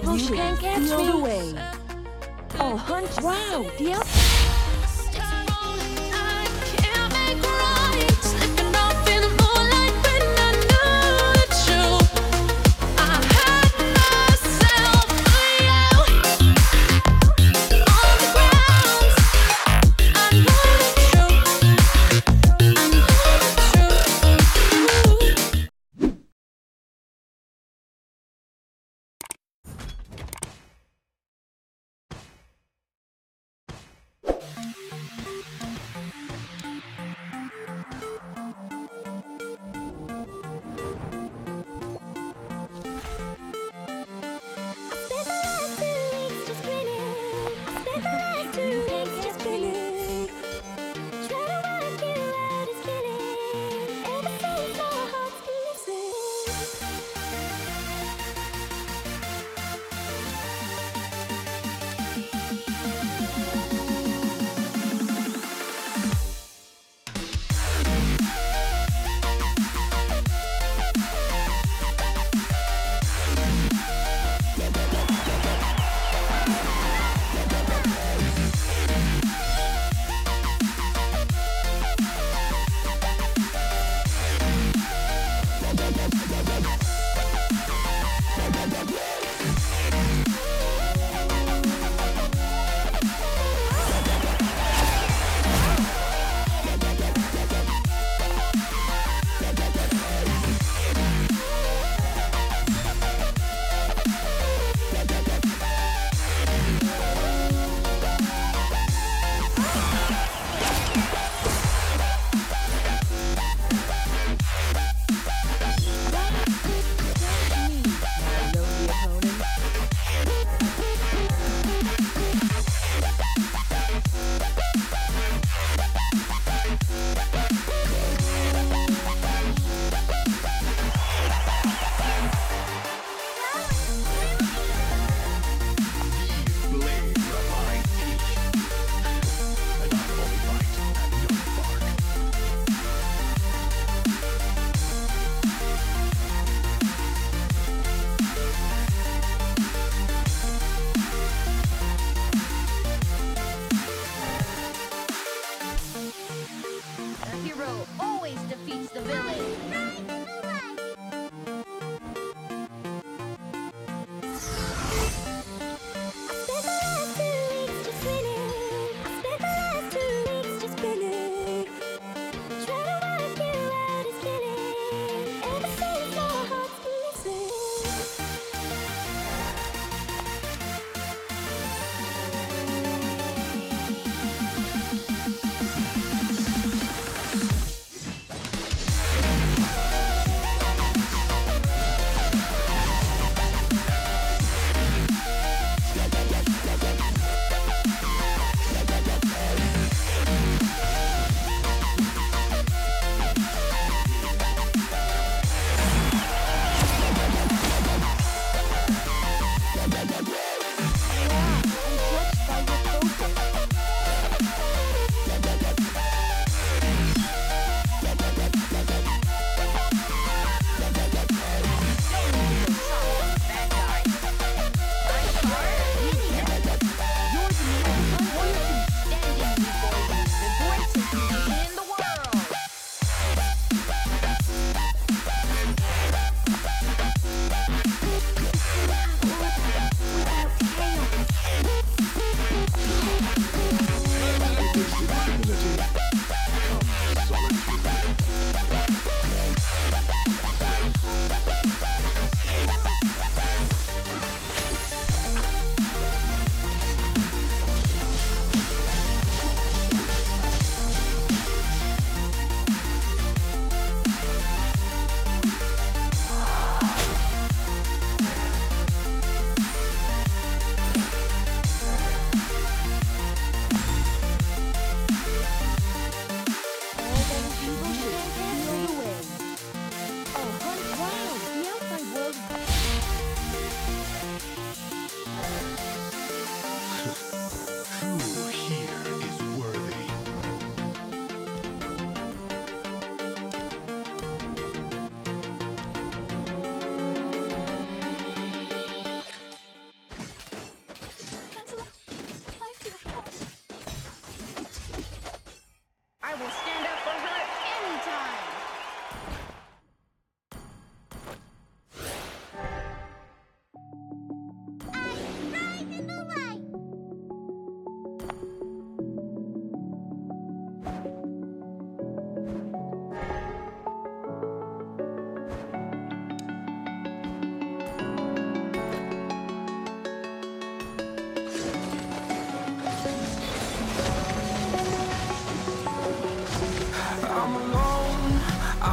potion. can't catch Steal me. the way. I'll hunt. Wow, the out.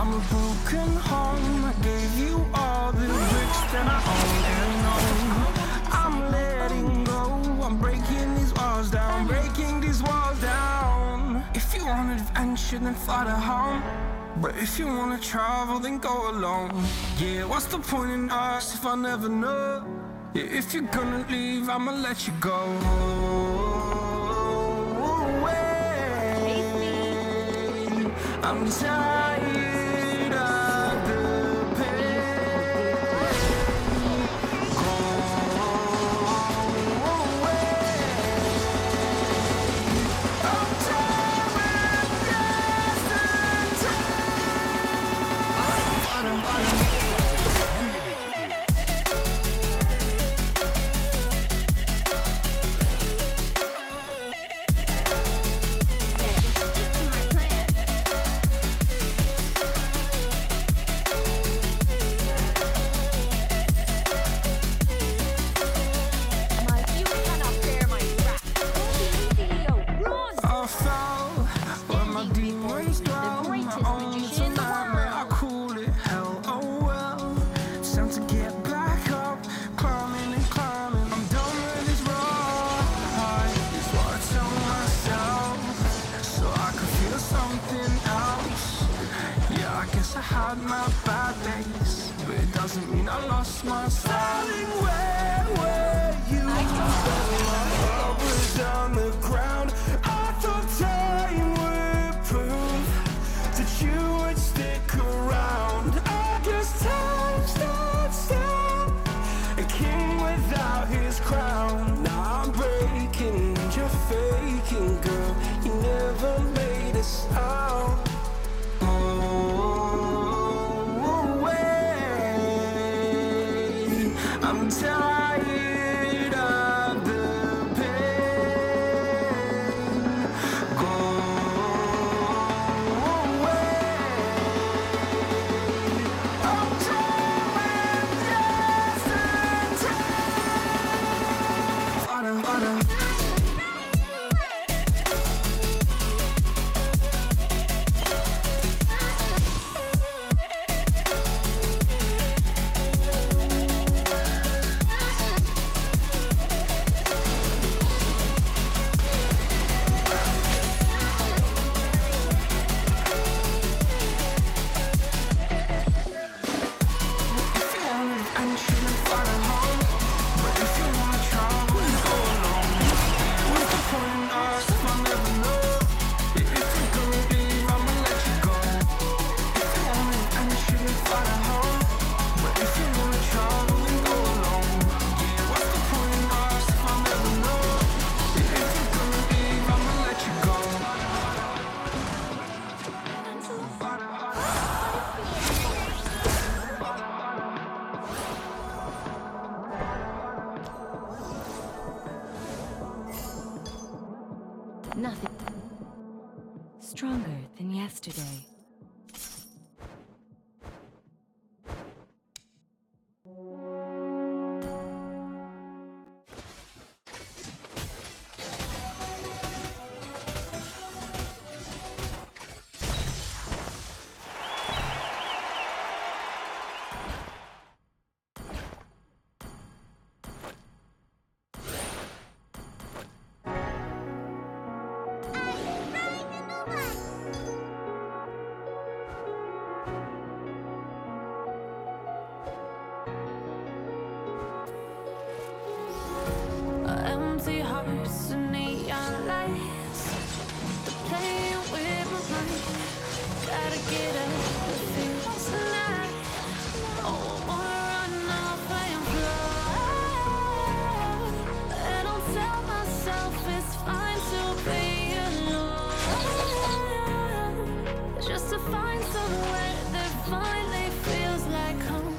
from a broken home. I gave you all the bricks that I own and own. I'm letting go, I'm breaking these walls down, breaking these walls down. If you want adventure, then fly to home. But if you wanna travel, then go alone. Yeah, what's the point in us if I never know? Yeah, if you're gonna leave, I'ma let you go. I'm tired of the pain. Go away. I'm tired of yesterday. I had my bad days, but it doesn't mean I lost my styling. Where were you? My heart was on the ground. I thought time would prove that you would stick around. I guess time stood still, a king without his crown. Now I'm breaking and you're faking, girl. You never made a sound. I'm tired of the pain. Go away. I'm tired of yesterday. Father. Nothing stronger than yesterday. Empty hearts and neon lights, they're playing with my mind. Gotta get up the feels tonight. Oh, wanna run off and fly. And I'll tell myself it's fine to be alone, just to find somewhere that finally feels like home.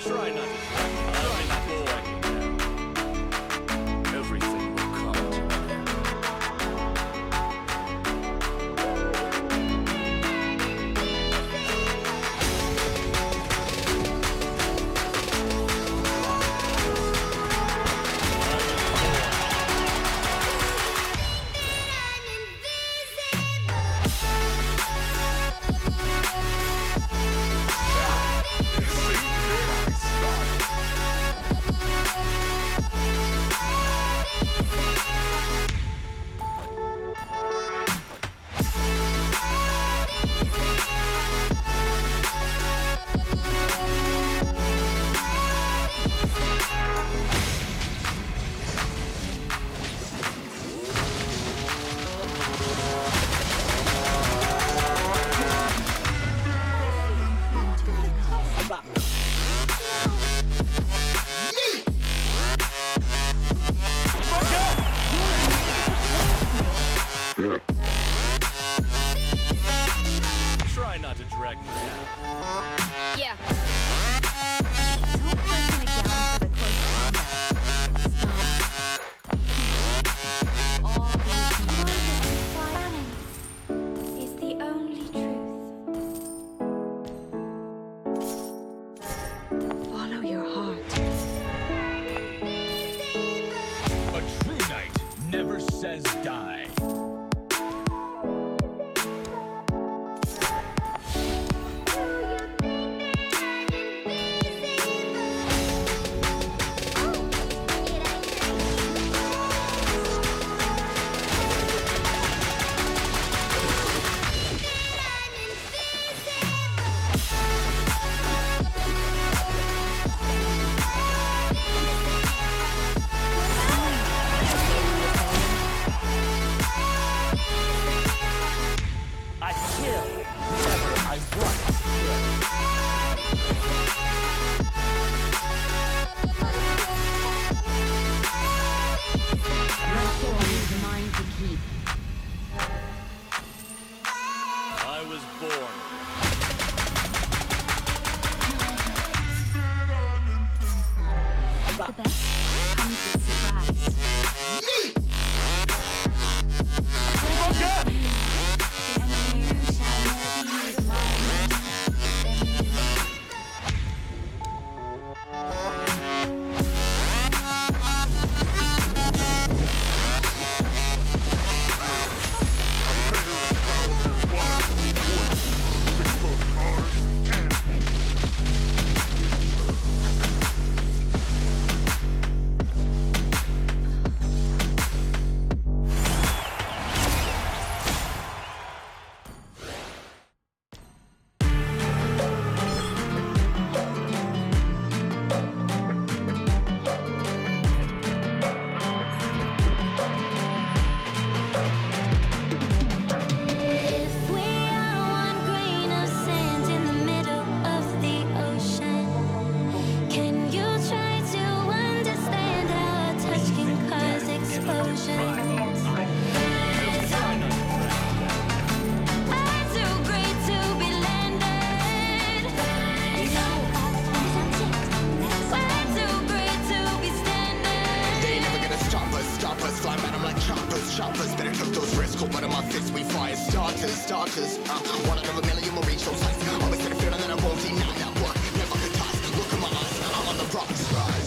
Try not to. Try not to like it now. Everything will come to an end. Try not to drag me down. Yeah. Don't press me down for the close combat. All these Silence is the only truth. follow your heart. A true knight never says die. I kill whenever I want. Your soul is mine to keep. I was born. The best comes with surprise. If we are one grain of sand in the middle of the ocean, can you try to understand how a touch can cause explosions? I'm too great to be landed. I'm too great to be standing. They ain't never gonna stop us, fly at 'em like choppers, better cook those risks, cold blood in my fists, we fire starters, one out of a million will reach those heights, always get a feeling that I won't deny that work, never could toss, look in my eyes, I'm on the rocks, rise.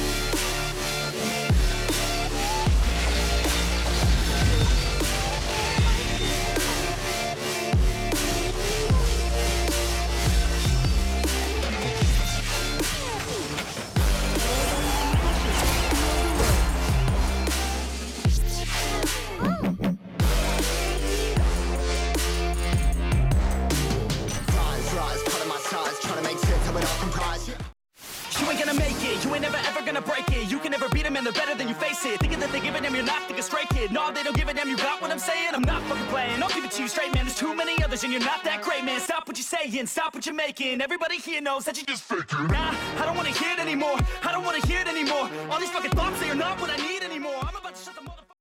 Rise, part of my size, trying to make sense of it all comprised. You ain't gonna make it, you ain't never ever gonna break it. You can never beat them and they're better than you face it. Thinking that they give a damn, you're not thinking straight, kid. No, they don't give a damn, you got what I'm saying? I'm not fucking playing, I'll give it to you straight, man. There's too many others and you're not that great, man. Stop what you're saying, stop what you're making. Everybody here knows that you just faking. Nah, I don't wanna hear it anymore, I don't wanna hear it anymore. All these fucking thoughts, they are not what I need anymore.